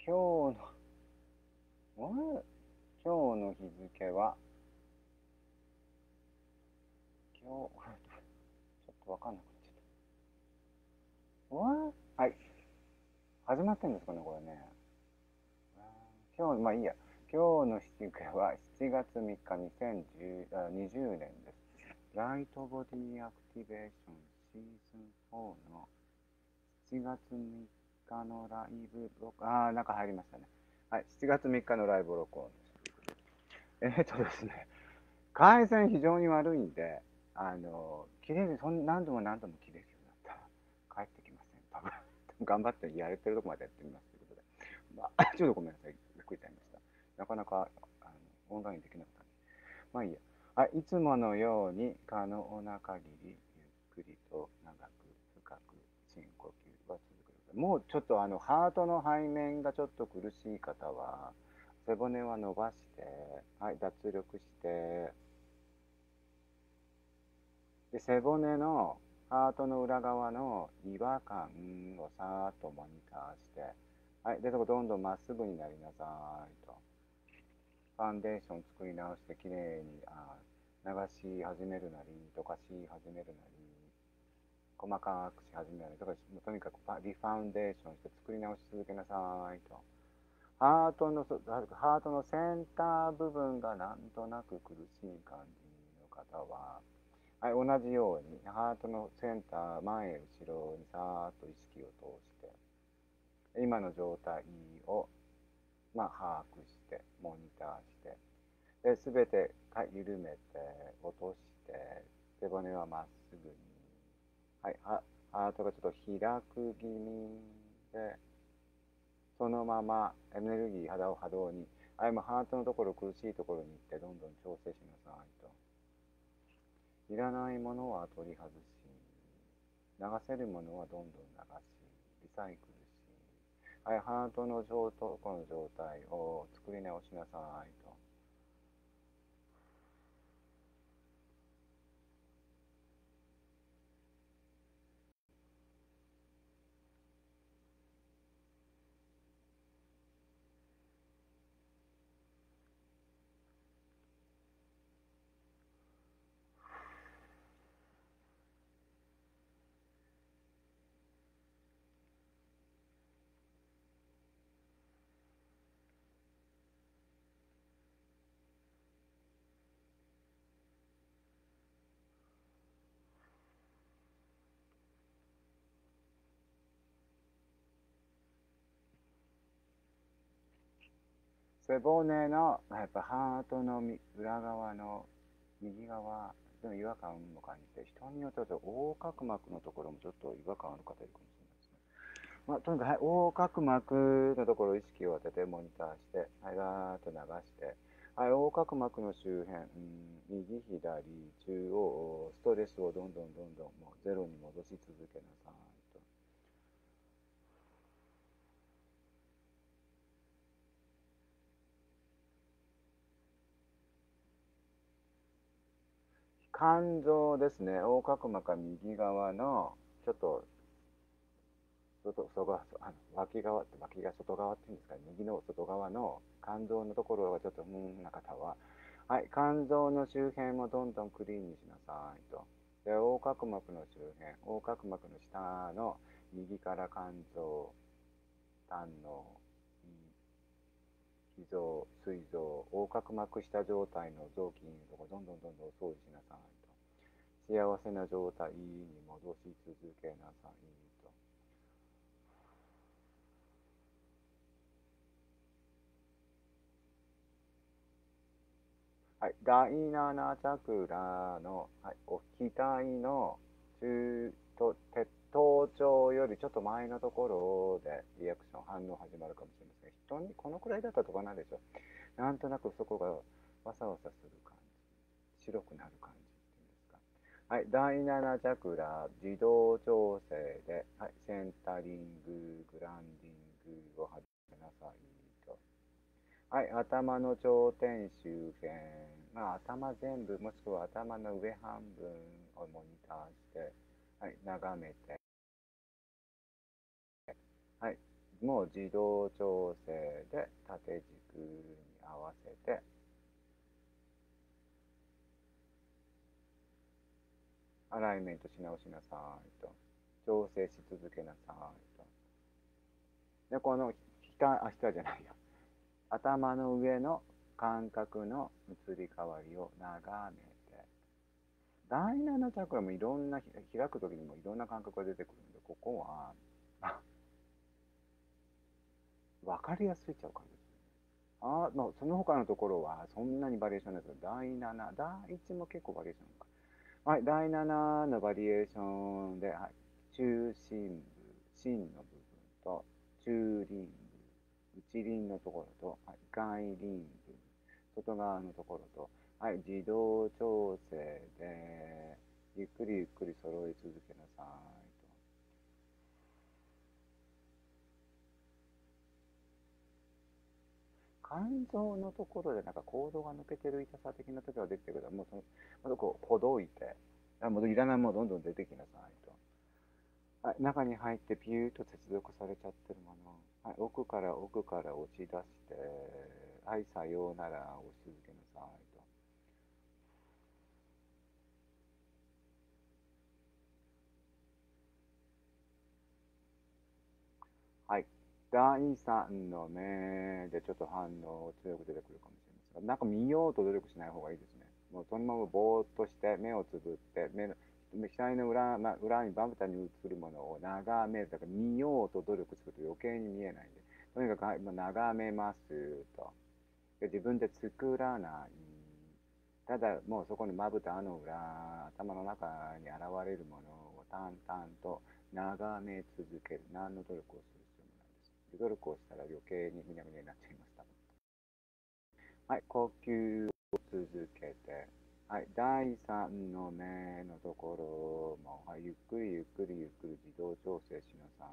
今日の、今日の日付は、今日、ちょっとわかんなくなっちゃった。はい。始まってんですかね、これね。まあいいや。今日の日付は7月3日、2020年です。ライトボディアクティベーションシーズン4の7月3日のライブ録、なんか入りましたね。はい。7月3日のライブ録音です。ですね。回線非常に悪いんで、切れる、何度も何度も切れるようになったら帰ってきません。多分頑張ってやれてるとこまでやってみますということで。ちょっとごめんなさい。びっくりしちゃいました。なかなかオンラインできなかったんで。まあいいや。はい、いつものように可能な限りゆっくりと長く深く深呼吸は続けてください。もうちょっとハートの背面がちょっと苦しい方は、背骨は伸ばして、はい、脱力して、で、背骨のハートの裏側の違和感をさーっとモニターして、はい、で、そこどんどんまっすぐになりなさいと。ファンデーション作り直してきれいに流し始めるなり、溶かし始めるなり、細かくし始めるなり、とにかくリファウンデーションして作り直し続けなさいと。ハートのセンター部分がなんとなく苦しい感じの方は、はい、同じようにハートのセンター前後ろにさーっと意識を通して今の状態を、把握してモニターして全て、はい、緩めて落として背骨はまっすぐに、はい、ハートがちょっと開く気味でそのままエネルギー波動に、はい、もうハートのところ苦しいところに行ってどんどん調整しなさいと。いらないものは取り外し、流せるものはどんどん流し、リサイクルし、はい、ハートのこの状態を作り直しなさいと。背骨の、やっぱハートの裏側の右側でも違和感も感じて、人によっては横隔膜のところもちょっと違和感ある方いるかもしれないですね。とにかく、はい、横隔膜のところ意識を当ててモニターして、はい、ガーッと流して、はい、横隔膜の周辺、右、左、中央、ストレスをどんどんどんどんもうゼロに戻し続けなさいと。肝臓ですね、横隔膜は右側の、ちょっと外側、脇が外側っていうんですかね、右の外側の肝臓のところがちょっとな方は、はい、肝臓の周辺もどんどんクリーンにしなさいと。で、横隔膜の周辺、横隔膜の下の右から肝臓、胆の脾臓、膵臓、横隔膜下状態の臓器のところどんどんどんどんお掃除しなさいと。幸せな状態に戻し続けなさいと。はい、第7チャクラの、はい、お額の鉄頭頂よりちょっと前のところでリアクション反応始まるかもしれません。人にこのくらいだったらどうかなでしょう。なんとなくそこがわさわさする感じ、白くなる感じっていうんですか。はい、第7チャクラ自動調整で、はい、センタリンググランディングを始めなさいと。はい、頭の頂点周辺、頭全部、もしくは頭の上半分をモニターして、はい、眺めて、はい、 もう自動調整で縦軸に合わせて、アライメントし直しなさいと。調整し続けなさいと。で、この下じゃないよ。頭の上の感覚の移り変わりを眺めて、第7チャクラもいろんな、開くときにもいろんな感覚が出てくるんで、ここは、わかりやすいっちゃう感じですね。その他のところはそんなにバリエーションないですけど、第7、第1も結構バリエーションか。はい、第7のバリエーションで、はい、中心部、芯の部分と、中輪部、内輪のところと、はい、外輪部、外側のところと、はい、自動調整で、ゆっくりゆっくり揃え続けなさいと。肝臓のところでなんかコードが抜けてる痛さ的な時は出てくるけど、もうその、まだこう、ほどいて、もういらないものどんどん出てきなさいと。はい、中に入ってピューッと接続されちゃってるもの、はい、奥から押し出して、はい、さようなら押し続けなさいと。はい。第3の目でちょっと反応強く出てくるかもしれませんが、なんか見ようと努力しない方がいいですね。もうそのままぼーっとして目をつぶって、額の裏にまぶたに映るものを眺める。だから見ようと努力すると余計に見えないんで、とにかく、はい、もう眺めますと。で自分で作らない。ただもうそこにまぶたの裏、頭の中に現れるものを淡々と眺め続ける。何の努力をする必要もないです。で努力をしたら余計にむにゃむにゃになっちゃいました。はい、呼吸を続けて、はい、第3の目のところも、はい、ゆっくりゆっくりゆっくり自動調整しなさい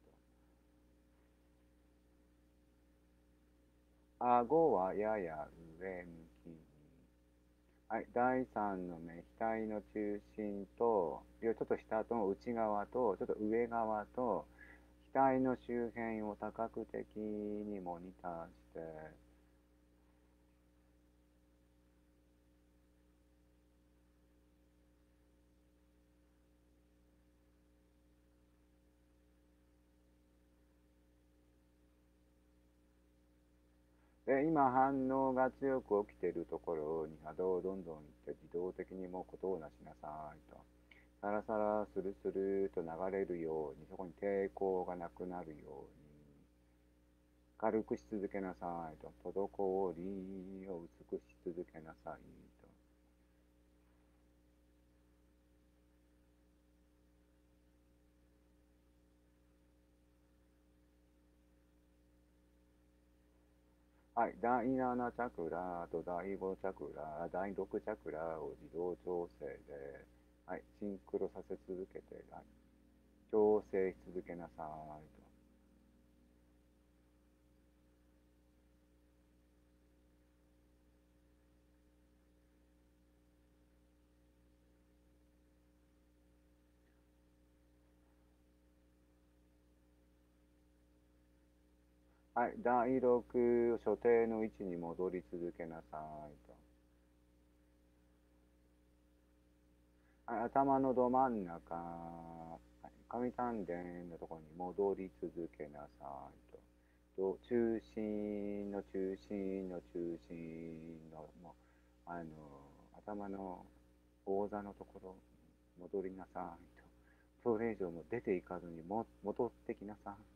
と。顎はやや上向きに。はい、第3の目、額の中心と、ちょっと下と内側と、ちょっと上側と、額の周辺を多角的にモニターして、で、今反応が強く起きているところに波動をどんどんいって自動的にもうことをなしなさいと。サラサラスルスルと流れるように、そこに抵抗がなくなるように、軽くし続けなさいと。滞りを薄くし続けなさいと。はい、第7チャクラと第5チャクラ、第6チャクラを自動調整で、はい、シンクロさせ続けて、はい、調整し続けなさいと。はい、第6所定の位置に戻り続けなさいと。はい、頭のど真ん中、はい、上丹田のところに戻り続けなさいと。中心の中心の中心の、もう、頭の王座のところに戻りなさいと。それ以上も出ていかずに戻ってきなさい。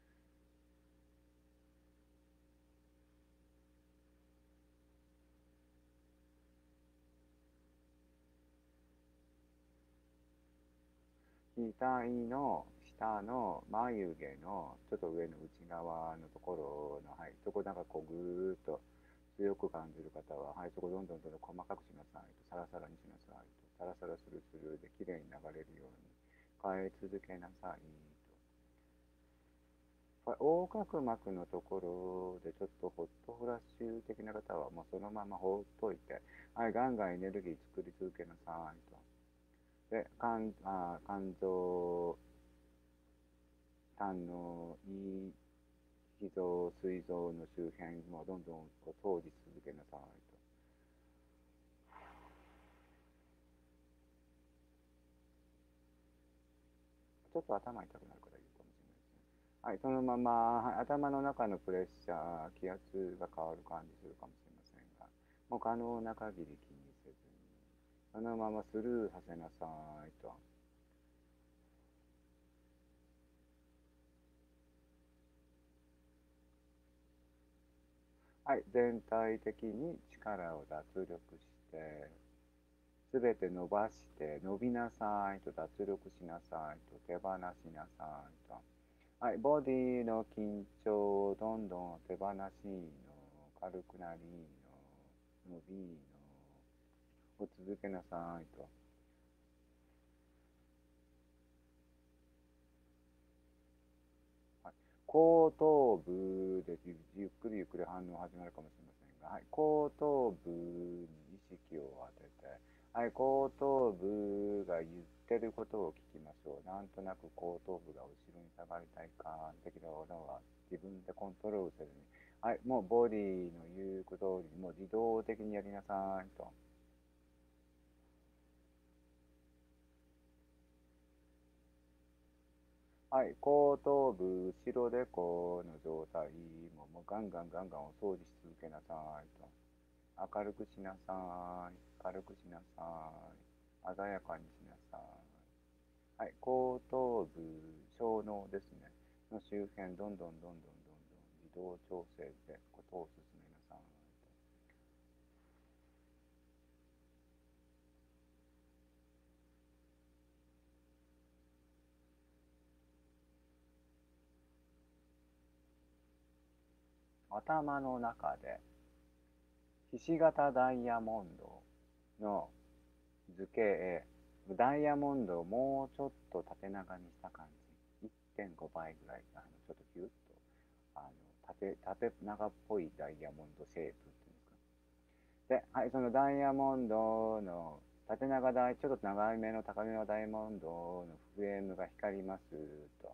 額の下の眉毛のちょっと上の内側のところの、はい、そこなんかこうぐーっと強く感じる方は、はい、そこどんどんどんどん細かくしなさいと、サラサラにしなさいと、サラサラスルスルで綺麗に流れるように変え続けなさいと。横隔膜のところでちょっとホットフラッシュ的な方はもうそのまま放っといて、はい、ガンガンエネルギー作り続けなさいと。で、肝臓、胆の胃、 膵臓の周辺もどんどんお掃除し続けなさいと。ちょっと頭痛くなる方いるかもしれないですね。はい、そのまま、はい、頭の中のプレッシャー、気圧が変わる感じするかもしれませんが、もう可能な限り気にせずに、そのままスルーさせなさいと。はい、全体的に力を脱力して、すべて伸ばして、伸びなさいと、脱力しなさいと、手放しなさいと。はい、ボディの緊張をどんどん手放しの、軽くなりの、伸びの、を続けなさいと。はい、後頭部でゆっくりゆっくり反応始まるかもしれませんが、はい、後頭部に意識を当てて、はい、後頭部が言ってることを聞きましょう。なんとなく後頭部が後ろに下がりたい感的なものは自分でコントロールせずに、はい、もうボディの言うこと通りにもう自動的にやりなさいと。はい、後頭部、後ろでこうの状態もうガンガンガンガンお掃除し続けなさいと。明るくしなさい。軽くしなさい。鮮やかにしなさい。はい、後頭部、小脳ですね。の周辺、どんどんどんどんどんどん自動調整でことを進めなさい。頭の中で、ひし形ダイヤモンドの図形、ダイヤモンドをもうちょっと縦長にした感じ。1.5倍ぐらい、ちょっとキュッと、縦長っぽいダイヤモンドシェイプっていうんですか。で、はい、そのダイヤモンドの縦長ちょっと長い目の高めのダイヤモンドのフレームが光りますと。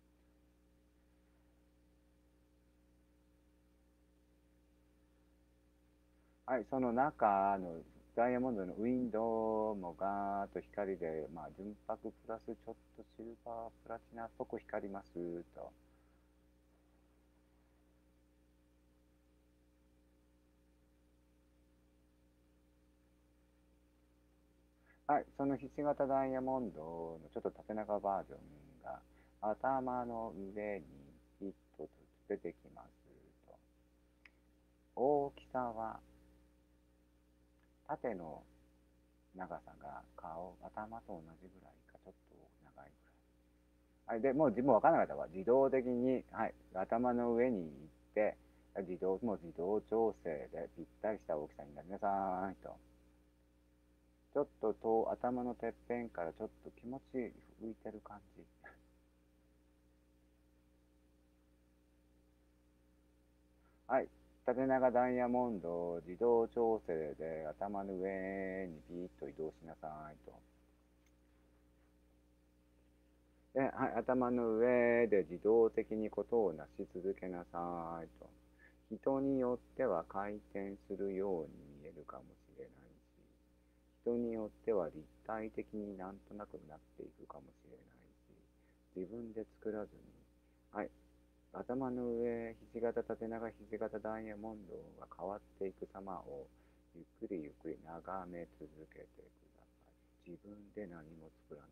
はい、その中のダイヤモンドのウィンドウもガーッと光で、まあ、純白プラスちょっとシルバープラチナっぽく光りますと。はい、そのひし形ダイヤモンドのちょっと縦長バージョンが頭の上に一つずつ出てきますと。大きさは縦の長さが頭と同じぐらいかちょっと長いぐらい。はい、で、もう自分分からなかったわ。自動的に、はい、頭の上に行って、もう自動調整でぴったりした大きさになりなさいと。ちょっと頭のてっぺんからちょっと気持ち浮いてる感じ。はい。縦長ダイヤモンドを自動調整で頭の上にピーッと移動しなさいと。で、はい、頭の上で自動的にことをなし続けなさいと。人によっては回転するように見えるかもしれないし、人によっては立体的になんとなくなっていくかもしれないし、自分で作らずに、はい、頭の上、ひし形、縦長ひし形ダイヤモンドが変わっていく様をゆっくりゆっくり眺め続けてください。自分で何も作らない。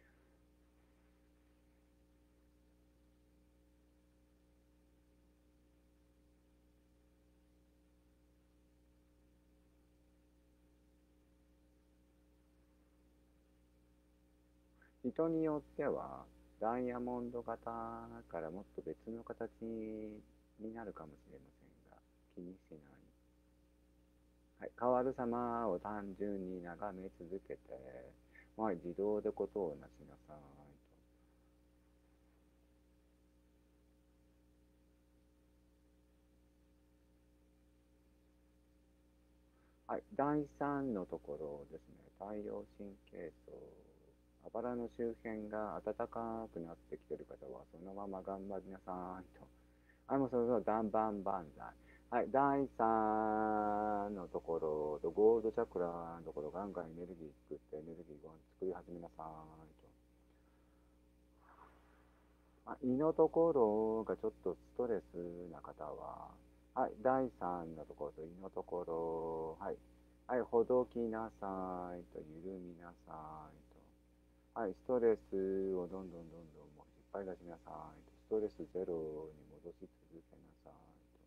人によってはダイヤモンド型からもっと別の形になるかもしれませんが、気にしない。はい、変わる様を単純に眺め続けて、はい、自動でことをなしなさいと。はい、第3のところですね、太陽神経層。あばらの周辺が暖かくなってきている方は、そのまま頑張りなさいと。 はい、もうそろそろダンバンバンザイ。はい、第3のところと、ゴールドチャクラのところ、ガンガンエネルギー作って、エネルギーを作り始めなさいと。胃のところがちょっとストレスな方は、はい、第3のところと胃のところ、はい、はい、ほどきなさいと、緩みなさいと。はい、ストレスをどんどんどんどんもう引っ張り出しなさいと。ストレスゼロに戻し続けなさいと。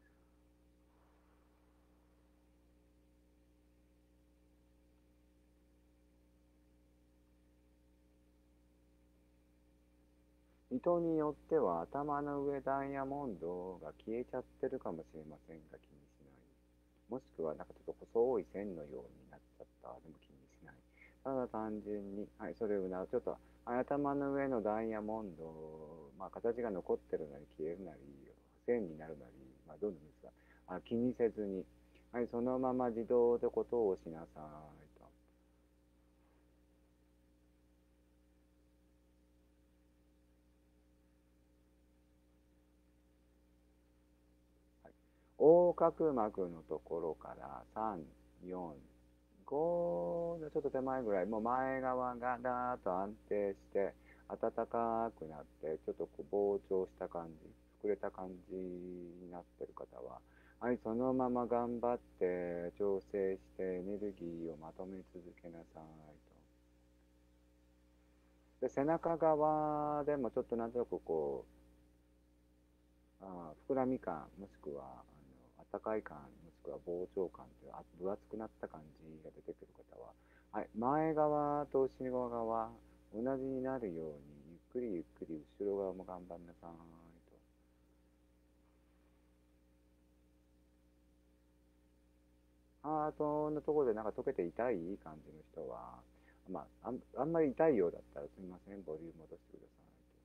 人によっては頭の上ダイヤモンドが消えちゃってるかもしれませんが気にしない。もしくはなんかちょっと細い線のようになっちゃったでも気にしない。ただ単純に、はい、それをちょっと、はい、頭の上のダイヤモンド、まあ形が残ってるなり消えるなり、線になるなり、まあどうでもいいですが、気にせずに、はい、そのまま自動でことをしなさいと。はい、横隔膜のところから3、4、5のちょっと手前ぐらい、もう前側がだーっと安定して、暖かくなって、ちょっとこう膨張した感じ、膨れた感じになってる方は、はい、そのまま頑張って調整してエネルギーをまとめ続けなさいと。で、背中側でもちょっとなんとなくこう、膨らみ感、もしくは、暖かい感、もしくは膨張感という、分厚くなった感じが出てくる方は、はい、前側と後ろ側、同じになるように、ゆっくりゆっくり後ろ側も頑張んなさいと。ハートのところでなんか溶けて痛い感じの人は、まあ、あんまり痛いようだったらすみません、ボリューム戻してください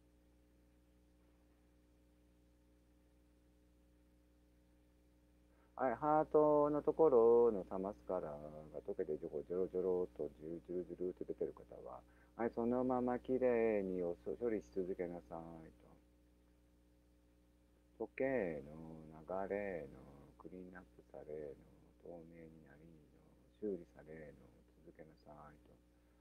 と。はい、ハートのところのサマスカラが溶けてジョロジョロとジュルジュルジュルと出てる方は、はい、そのままきれいに処理し続けなさいと。時計の流れのクリーンアップされの透明になりの修理されの続けなさいと。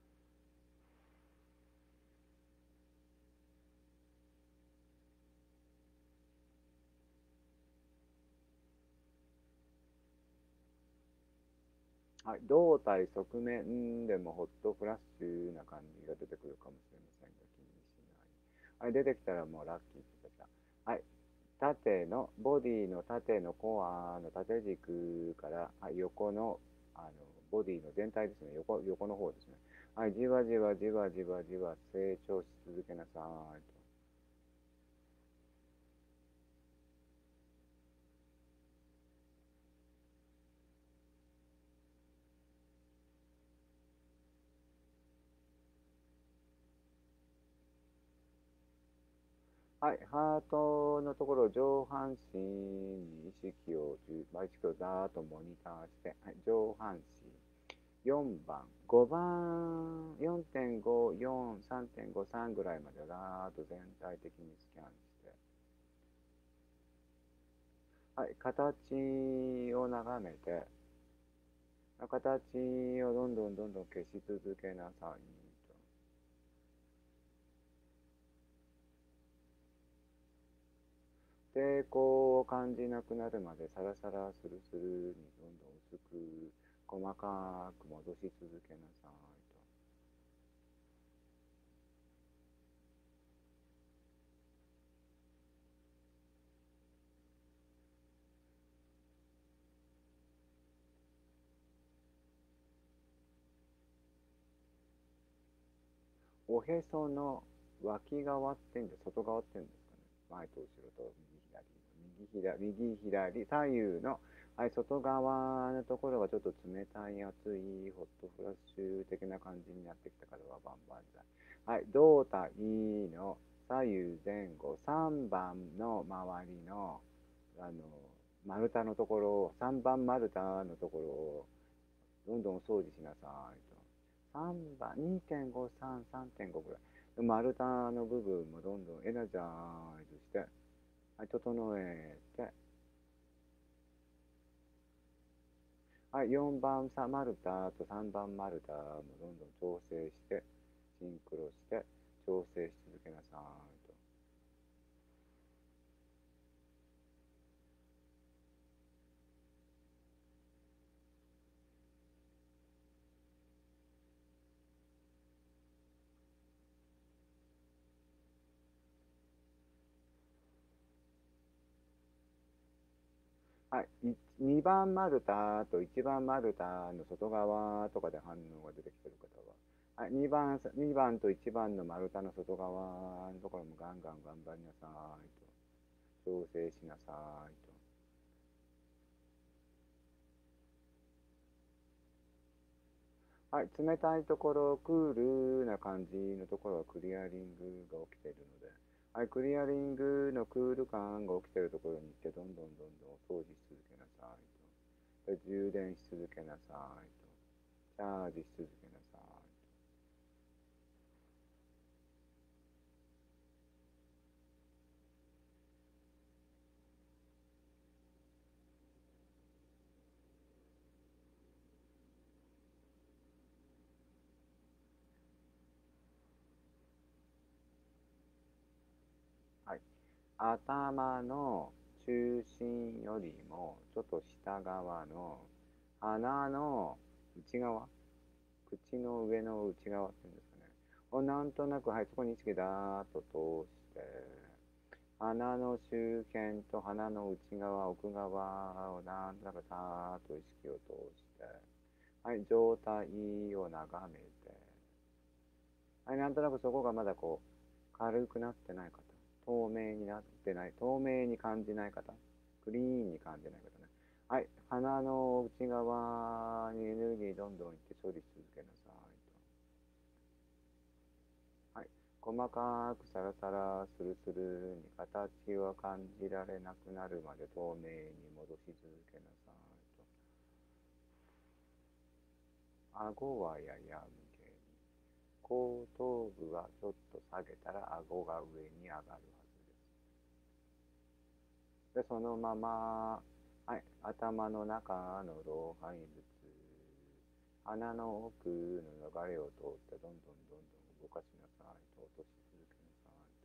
はい、胴体側面でもホットフラッシュな感じが出てくるかもしれませんが気にしない。はい、出てきたらもうラッキーって言ってた。はい、縦の、ボディの縦のコアの縦軸から、はい、横の、ボディの全体ですね、横の方ですね。はい、じわじわじわじわじわ成長し続けなさいと。はい、ハートのところ、上半身に意識をざーっとモニターして、はい、上半身、4番、5番、4.5、4、3.5、3ぐらいまでざーっと全体的にスキャンして、はい、形を眺めて、形をどんどんどんどん消し続けなさいと。抵抗を感じなくなるまでサラサラスルスルにどんどん薄く細かく戻し続けなさいと。おへその脇側っていうんで外側っていうんですかね。前と後ろと右左、左右の、はい、外側のところがちょっと冷たい熱いホットフラッシュ的な感じになってきたからはバンバンザイ。はい、胴体の左右前後3番の周りの、あの、丸太のところを、3番丸太のところをどんどんお掃除しなさいと。3番、2.5、3、3.5ぐらい。丸太の部分もどんどんエナジャイズして、 はい、整えて、はい、4番さマルタと3番マルタもどんどん調整して、シンクロして、調整し続けなさいと。はい、2番マルタと1番マルタの外側とかで反応が出てきてる方は、はい、2番と1番の丸太の外側のところもガンガン頑張りなさいと。調整しなさいと。はい、冷たいところ、クールな感じのところはクリアリングが起きているので、はい、クリアリングのクール感が起きているところに行って、どんどんどんどんお掃除し続けなさいと。で充電し続けなさいと。チャージし続けなさい。はい、頭の中心よりもちょっと下側の鼻の内側、口の上の内側っていうんですかね。をなんとなく、はい、そこに意識だーっと通して、鼻の周辺と鼻の内側、奥側をなんとなくさーっと意識を通して、はい、状態を眺めて、はい、なんとなくそこがまだこう、軽くなってない方、透明になってない、透明に感じない方、クリーンに感じない方ね。はい、鼻の内側にエネルギーどんどんいって処理し続けなさいと。はい、細かくサラサラ、スルスルに形は感じられなくなるまで透明に戻し続けなさいと。顎はやや向けに。後頭部はちょっと下げたら顎が上に上がるはずです。で、そのまま、はい、頭の中の老廃物、鼻の奥の流れを通ってどんどんどんどん動かしなさいと、落とし続けなさい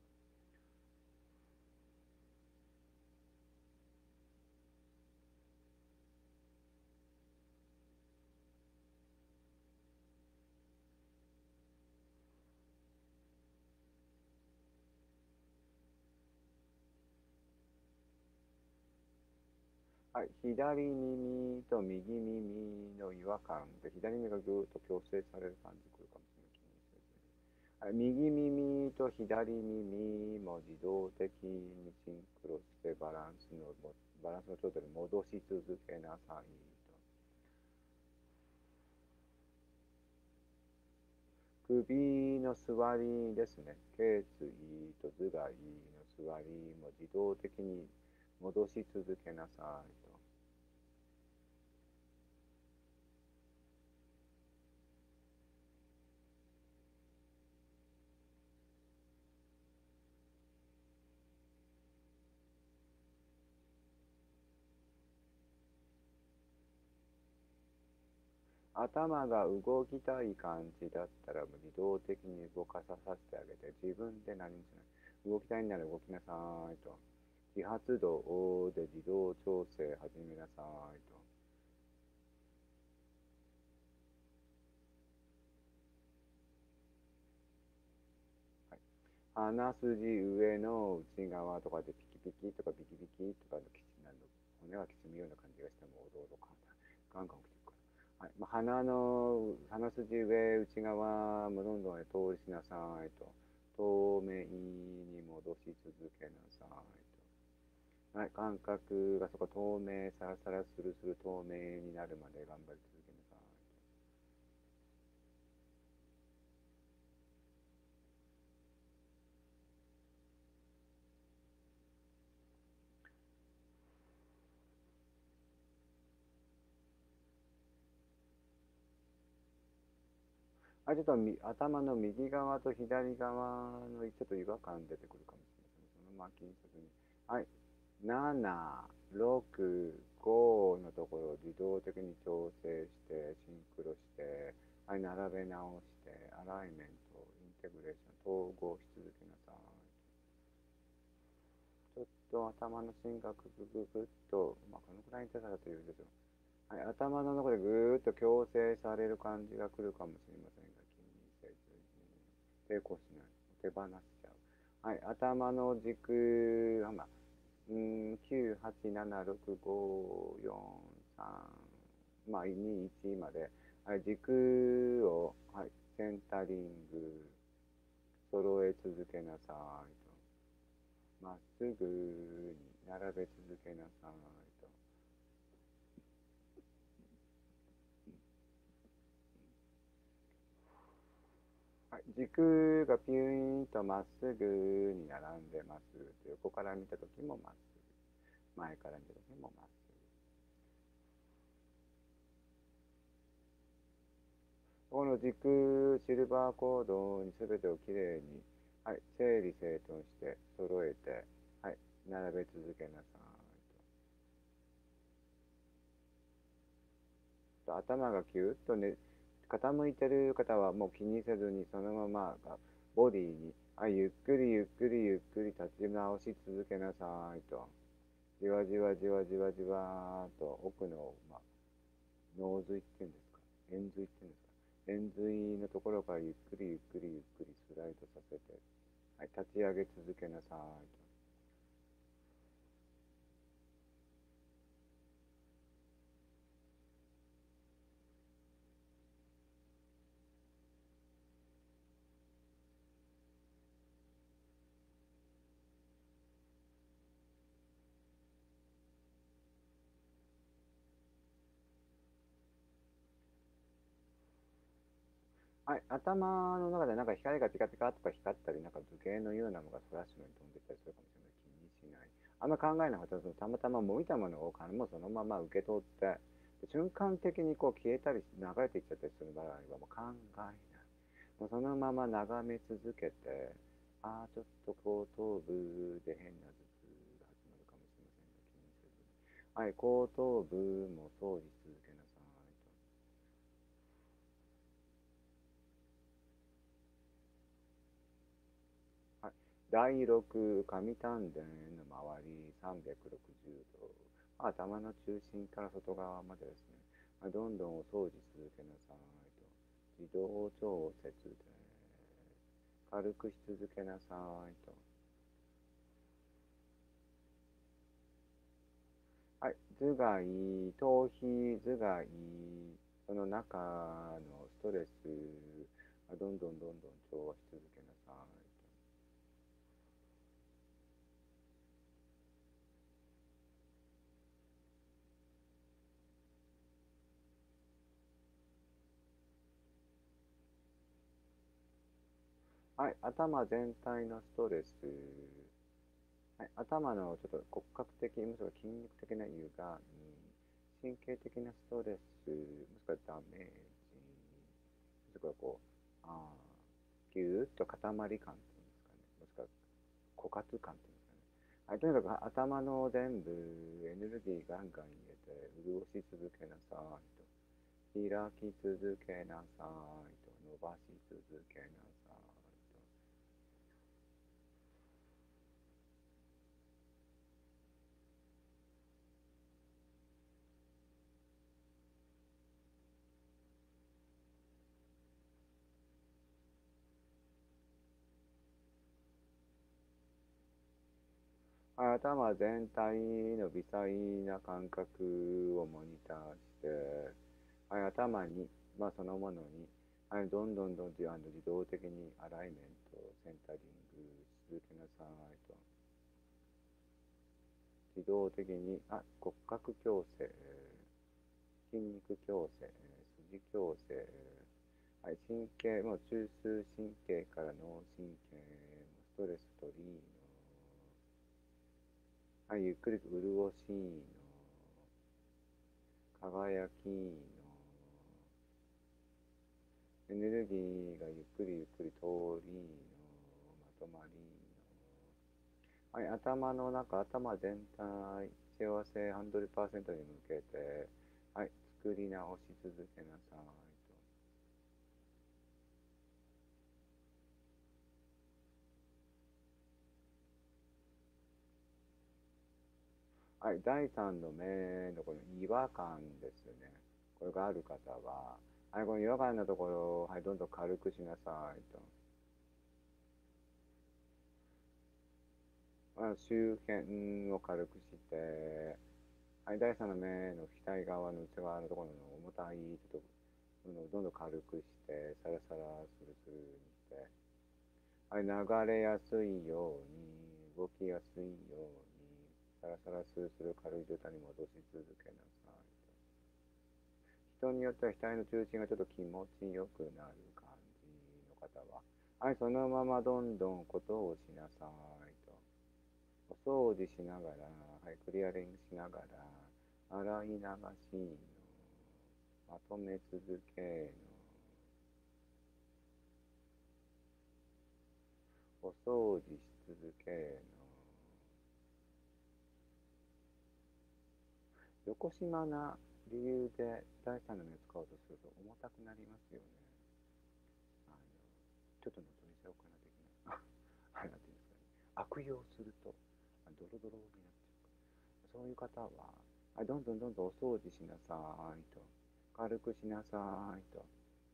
と。はい、左耳と右耳の違和感で、左耳がぐーっと矯正される感じくるかもしれない。気にせずに。はい、右耳と左耳も自動的にシンクロしてバランスの頂点に戻し続けなさいと。首の座りですね。頸椎と頭蓋の座りも自動的に戻し続けなさいと。頭が動きたい感じだったら、もう自動的に動かさせてあげて、自分で何もしない。動きたいなら動きなさいと。揮発度で自動調整始めなさいと。はい、鼻筋上の内側とかでピキピキとかビキビキとかの骨がきつむような感じがしても、おどおどガンガン起きてくるから。はい、まあ、鼻筋上、内側もどんどん通りしなさいと。透明に戻し続けなさいと。はい、感覚がそこ透明、サラサラスルスル透明になるまで頑張り続けなさい。あ、ちょっと頭の右側と左側のちょっと違和感出てくるかもしれません。そのまま気にせずに。はい。 7、6、5のところを自動的に調整して、シンクロして、はい、並べ直して、アライメント、インテグレーション、統合し続けなさい。ちょっと頭の芯がググググッと、まあ、このくらいに手だというんですよ。はい、頭の中でぐーっと矯正される感じが来るかもしれませんが、気にせずに、抵抗しない。手放しちゃう。はい、頭の軸、まあ、9、8、7、6、5、4、3、まあ、2、1まで、はい、軸を、はい、センタリング、揃え続けなさいと。まっすぐに並べ続けなさいと。はい、軸がピューンとまっすぐに並んでます。横から見たときもまっすぐ。前から見たときもまっすぐ。この軸、シルバーコードに全てをきれいに、はい、整理整頓して揃えて、はい、並べ続けなさいと。頭がキュッとね、傾いてる方はもう気にせずにそのままボディに、はい、ゆっくりゆっくりゆっくり立ち直し続けなさいと。じわじわじわじわじわーと奥の、まあ、脳髄っていうんですか、円髄っていうんですか、円髄のところからゆっくりゆっくりゆっくりスライドさせて、はい、立ち上げ続けなさいと。はい、頭の中でなんか光がピカピカとか光ったり、なんか図形のようなのがフラッシュのように飛んでったりするかもしれない。気にしない。あんま考えなかったら、たまたまもう見たものをもそのまま受け取って、瞬間的にこう消えたり流れていっちゃったりする場合はもう考えない。もうそのまま眺め続けて、ああ、ちょっと後頭部で変な頭痛が始まるかもしれませんが、気にせずに。はい、後頭部も掃除し続けなさいと。はい、第6、上丹田の周り360度。頭の中心から外側までですね。どんどんお掃除し続けなさいと。自動調節で軽くし続けなさいと。はい、頭蓋、頭皮、頭蓋、その中のストレス、どんどんどんどん調和し続けなさいと。はい、頭全体のストレス、はい、頭のちょっと骨格的、もしくは筋肉的な歪み、神経的なストレス、もしくはダメージ、もしくはこう、ぎゅーっと塊感っていうんですかね、もしくは枯渇感っていうんですかね。はい、とにかく頭の全部エネルギーガンガン入れて潤し続けなさいと。開き続けなさいと。伸ばし続けなさいと。はい、頭全体の微細な感覚をモニターして、はい、頭に、まあ、そのものに、はい、どんどんどんどん自動的にアライメント、センタリングし続けなさいと。自動的に、骨格矯正、筋肉矯正、筋矯正、はい、神経、もう中枢神経から脳神経、ストレスフリーの、はい、ゆっくり潤しの、輝きの、エネルギーがゆっくりゆっくり通りの、まとまりの、 はい、頭の中、頭全体、幸せ100%に向けて、はい、作り直し続けなさいと。はい、第三の目のこの違和感ですね。これがある方は、はい、この違和感のところを、はい、どんどん軽くしなさいと。周辺を軽くして、はい、第三の目の額側の内側のところの重たいちょっとどんどん軽くして、サラサラスルスルにして、はい、流れやすいように、動きやすいように、サラサラスルスル軽い状態に戻し続けなさい。人によっては額の中心がちょっと気持ちよくなる感じの方は、はい、そのままどんどんことをしなさいと。お掃除しながら、はい、クリアリングしながら、洗い流しの、まとめ続けの、お掃除し続けの、よこしまな理由で第三の目を使おうとすると重たくなりますよね。あのちょっとのぞいちゃおうかな的な。はい、なんていうんですかね。悪用すると、ドロドロになっちゃう。そういう方は、はい、どんどんどんどんお掃除しなさいと。軽くしなさいと。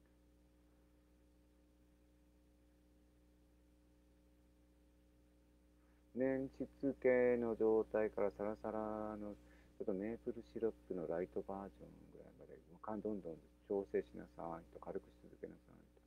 粘質系の状態からサラサラの、ちょっとメープルシロップのライトバージョンぐらいまで、どんどん調整しなさいと。軽くし続けなさいと。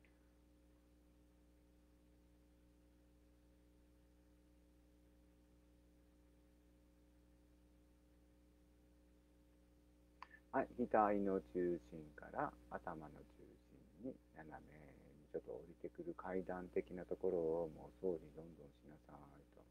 はい、額の中心から頭の中心に斜めにちょっと降りてくる階段的なところをもう掃除どんどんしなさいと。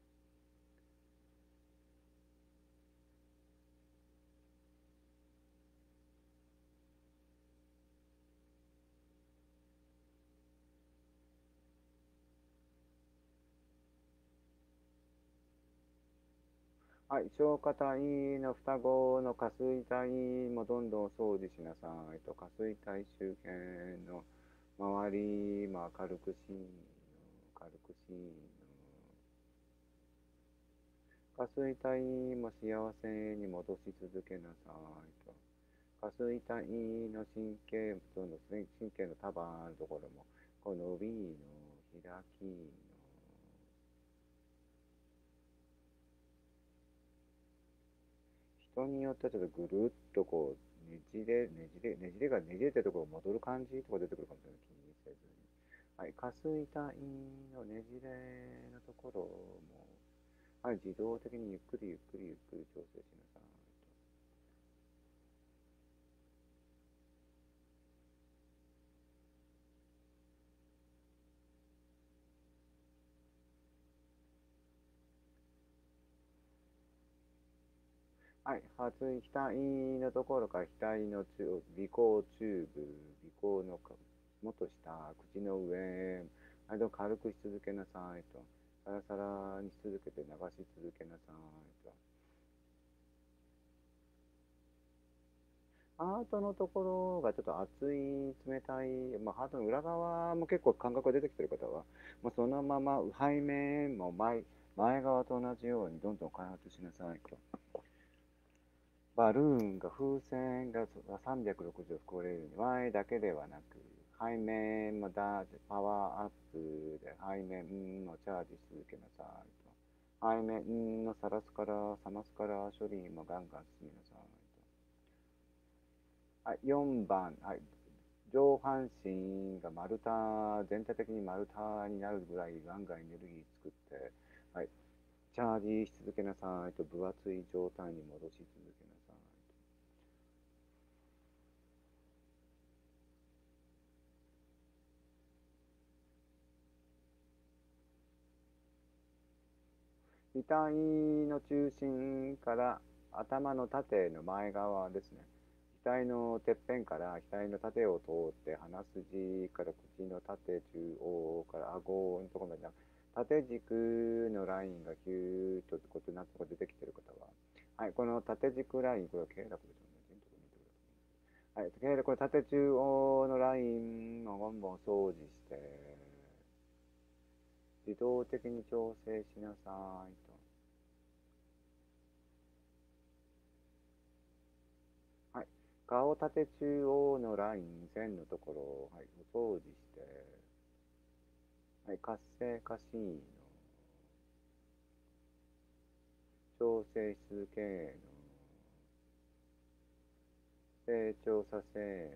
はい、消化体の双子の下垂体もどんどん掃除しなさいと。下垂体周辺の周り、軽くしーの、軽くしーの。下垂体も幸せに戻し続けなさいと。下垂体の神経との神経の束のところも、この伸びの開きの、人によってはちょっとぐるっとこう、ねじれてるところ戻る感じとか出てくるかもしれない。気にせずに。はい、下垂体のねじれのところも、はい、自動的にゆっくりゆっくりゆっくり調整しなさい。はい、額のところから額の鼻孔チューブ、鼻孔のもっと下、口の上、はい、軽くし続けなさいと。サラサラにし続けて流し続けなさいと。ハートのところがちょっと熱い、冷たい、ハートの裏側も結構感覚が出てきてる方は、そのまま背面も前側と同じようにどんどん開発しなさいと。バルーンが、風船が360度膨れるように、前だけではなく、背面もパワーアップで背面のチャージし続けなさいと。背面の冷ますから処理もガンガン進めなさいと。はい、4番、はい、上半身が丸太、全体的に丸太になるぐらいガンガンエネルギー作って、はい、チャージし続けなさいと。分厚い状態に戻し続けなさい。額の中心から頭の縦の前側ですね。額のてっぺんから額の縦を通って鼻筋から口の縦中央から顎のところまで縦軸のラインがヒューッとこうなって出てきてる方は、はい、この縦軸ライン、これは経絡でしょうね。はい、これ縦中央のラインをボンボン掃除して、自動的に調整しなさいと。はい。顔縦中央のライン、線のところを、はい、お掃除して、はい、活性化しの、調整し続けの、成長させの、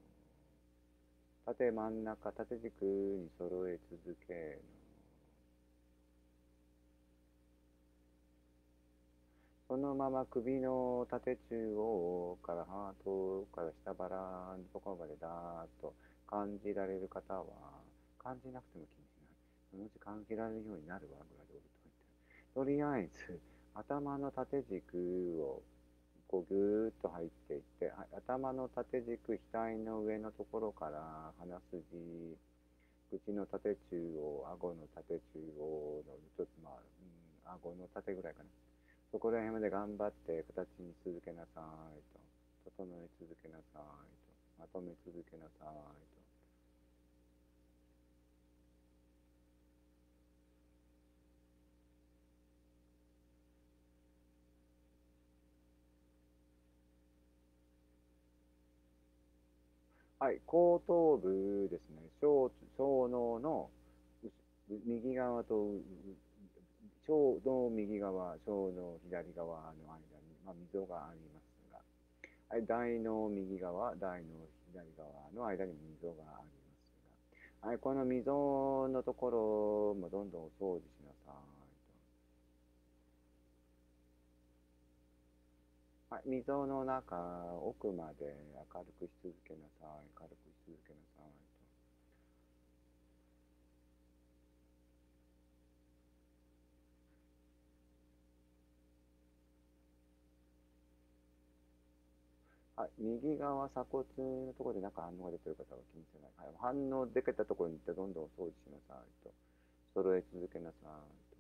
縦真ん中、縦軸に揃え続けの、そのまま首の縦中央からハートから下腹のところまでだーっと感じられる方は、感じなくても気にしない。そのうち感じられるようになるわ、ぐらいでおるとか言って。とりあえず、頭の縦軸をこうぐーっと入っていって、はい、頭の縦軸、額の上のところから鼻筋、口の縦中央、顎の縦中央のちょっとまあ、顎の縦ぐらいかな。そこら辺まで頑張って形に続けなさいと。整え続けなさいと。まとめ続けなさいと。はい、後頭部ですね。小脳の右側と小脳右側、小脳左側の間に、まあ、溝がありますが、はい、大脳右側、大脳左側の間に溝がありますが、はい、この溝のところもどんどんお掃除しなさいと。はい、溝の中、奥まで明るくし続けなさい。明るくし続けなさいと。はい、右側鎖骨のところでなんか反応が出てる方は気にしてない。はい、反応できたところに行ってどんどんお掃除しなさいと。揃え続けなさいと。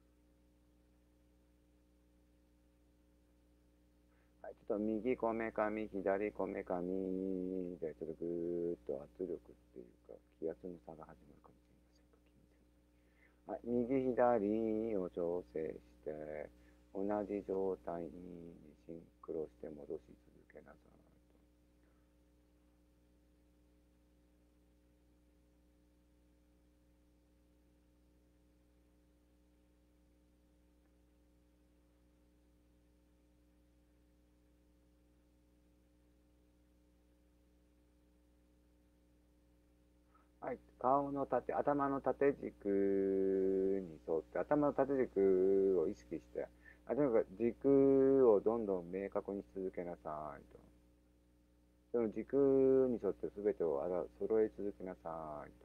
はい、ちょっと右こめかみ、左こめかみで、ちょっとぐーっと圧力っていうか、気圧の差が始まるかもしれませんが、気にせず。はい、右左を調整して、同じ状態にシンクロして戻し続けなさい。はい、頭の縦軸に沿って、頭の縦軸を意識して、とにかく軸をどんどん明確にし続けなさいと。その軸に沿って全てを揃え続けなさいと。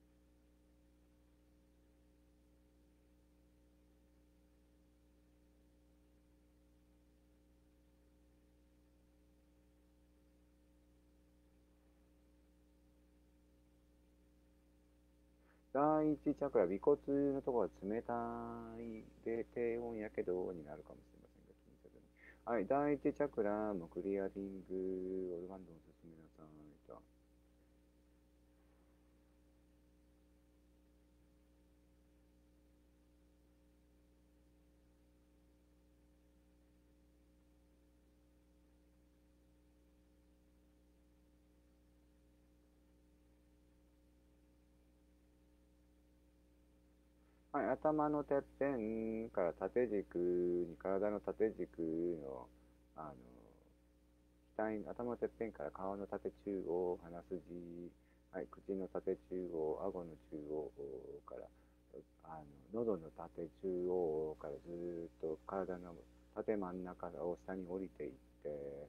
第一チャクラ、尾骨のところが冷たいで低温やけどになるかもしれませんが、気にせずに。はい、第一チャクラもクリアリングをどんどん進めなさいと。はい、頭のてっぺんから縦軸に、体の縦軸の、あの、頭のてっぺんから顔の縦中央、鼻筋、はい、口の縦中央、顎の中央から、喉の縦中央からずーっと体の縦真ん中を下に降りていって、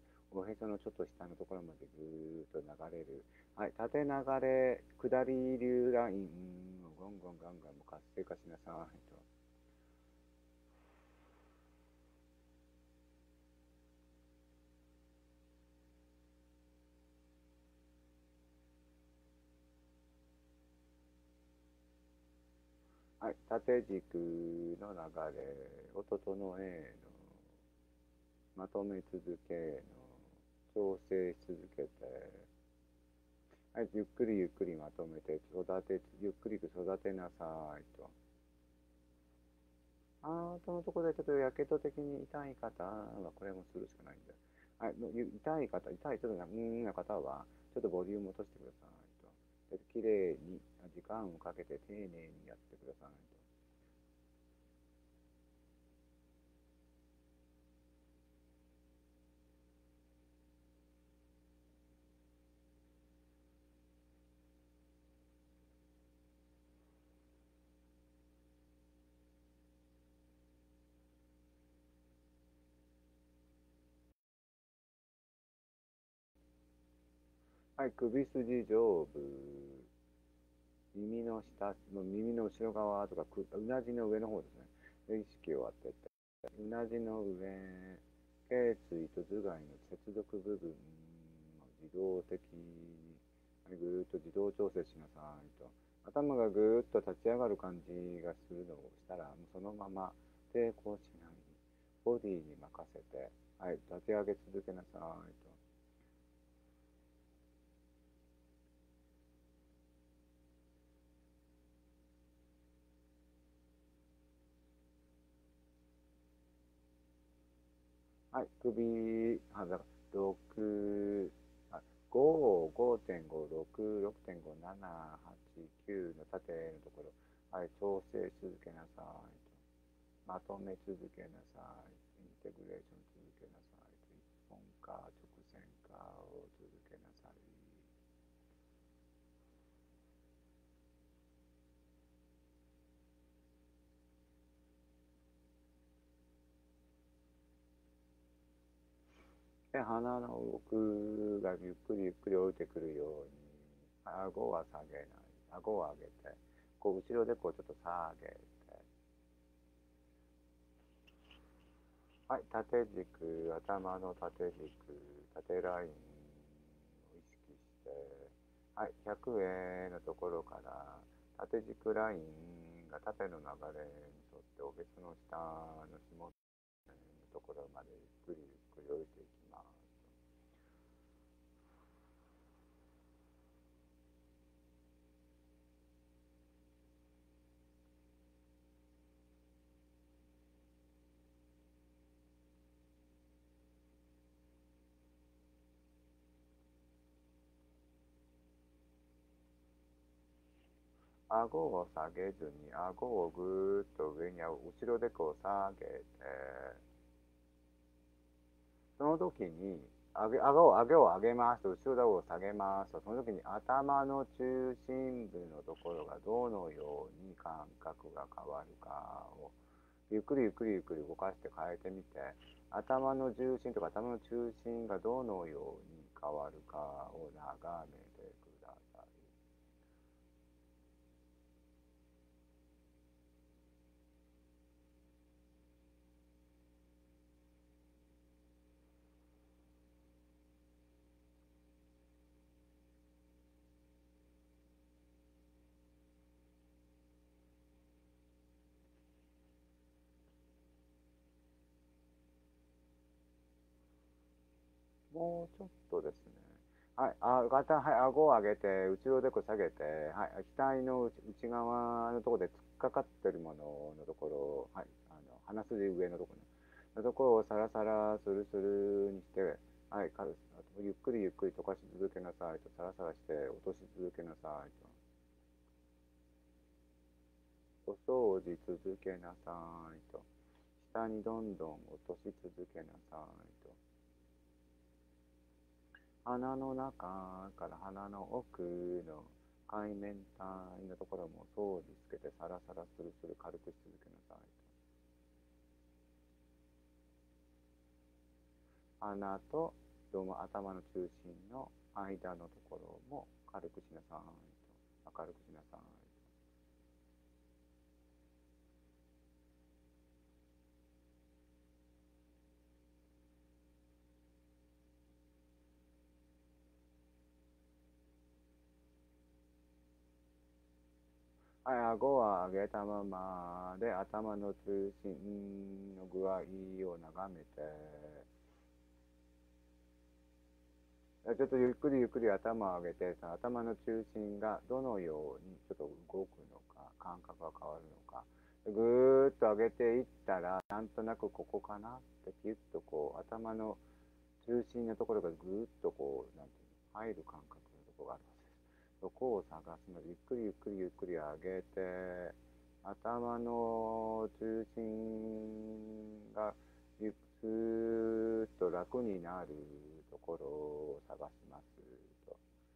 おへそのちょっと下のところまでぐーっと流れる。はい、縦流れ、下り流ラインをゴンゴンガンガンも活性化しなさいと。ははい、縦軸の流れを整えの、まとめ続けの、調整し続けて、はい、ゆっくりゆっくりまとめて、ゆっくり育てなさいと。そのところでちょっとやけど的に痛い方は、これもするしかないんで。はい、痛い方、ちょっとな方は、ちょっとボリューム落としてくださいと。で、綺麗に時間をかけて丁寧にやってくださいと。はい、首筋上部、耳の下、耳の後ろ側とか、うなじの上の方ですね。で意識を当てて、うなじの上、頸椎と頭蓋の接続部分を自動的に、はい、ぐーっと自動調整しなさいと。頭がぐーっと立ち上がる感じがするのをしたら、もうそのまま抵抗しない、ボディに任せて、はい、立ち上げ続けなさいと。はい、首、6、5、5.5、6、6.5、7、8、9の縦のところ、はい、調整し続けなさいと。まとめ続けなさい。インテグレーション続けなさいと。一本か直線かを続けなさい。で、鼻の奥がゆっくりゆっくり降りてくるように、顎は下げない。顎を上げて、こう後ろでこうちょっと下げて、はい、縦軸、頭の縦軸、縦ラインを意識して、はい、100円のところから、縦軸ラインが縦の流れに沿って、おへその下の下のところまでゆっくりゆっくり降りていきます。顎を下げずに、顎をぐーっと上に、後ろでこう下げて、その時に、顎を上げますと、後ろ顎を下げますと、その時に頭の中心部のところがどのように感覚が変わるかを、ゆっくりゆっくりゆっくり動かして変えてみて、頭の重心とか頭の中心がどのように変わるかを眺めてください。もうちょっとですね。はい、はい、顎を上げて、後ろでこう下げて、はい、額の内側のところで突っかかってるもののところ、はい、鼻筋上のところね。のところをサラサラスルスルにして、はい、ゆっくりゆっくり溶かし続けなさいと、サラサラして落とし続けなさいと。お掃除続けなさいと。下にどんどん落とし続けなさいと。鼻の中から鼻の奥の海面体のところも掃除つけてサラサラスルスル軽くし続けなさい。鼻と頭の中心の間のところも軽くしなさいと。軽くしなさい。 顎は上げたままで頭の中心の具合を眺めて、ちょっとゆっくりゆっくり頭を上げて、その頭の中心がどのようにちょっと動くのか、感覚が変わるのか、ぐーっと上げていったら、なんとなくここかなってキュッとこう、頭の中心のところがぐーっとこう、なんていうの、入る感覚のところがあるはずです。そこを探すので、ゆっくりゆっくりゆっくり上げて、頭の中心がゆっすーっと楽になるところを探しますと。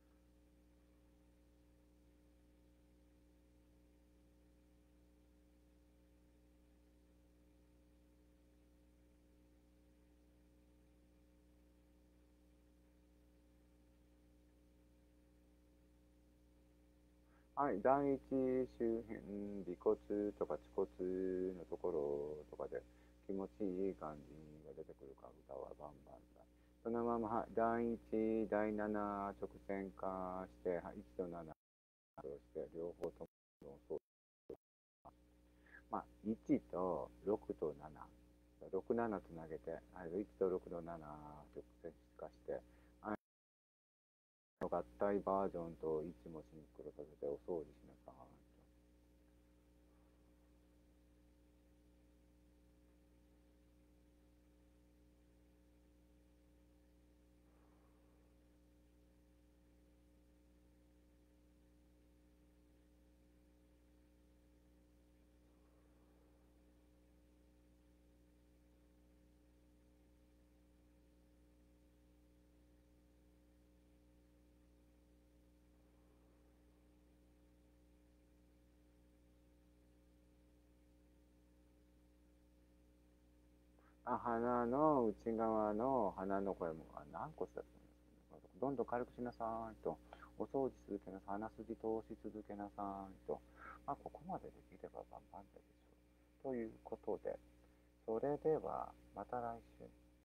はい、第一周辺、尾骨とか恥骨のところとかで気持ちいい感じが出てくるか歌はバンバンだ。そのまま、はい、第一、第七直線化して、はい、1と7として両方ともそう。まあ、1と6と7、6、7つなげて、はい、1と6の7直線化して、はい、合体バージョンと1もシンクロさせてお掃除しなさい。鼻の内側の鼻の声も何個したらいいんですかね。どんどん軽くしなさいと、お掃除続けなさい、鼻筋通し続けなさいと、まあ、ここまでできれば万々歳でしょう。ということで、それではまた来週。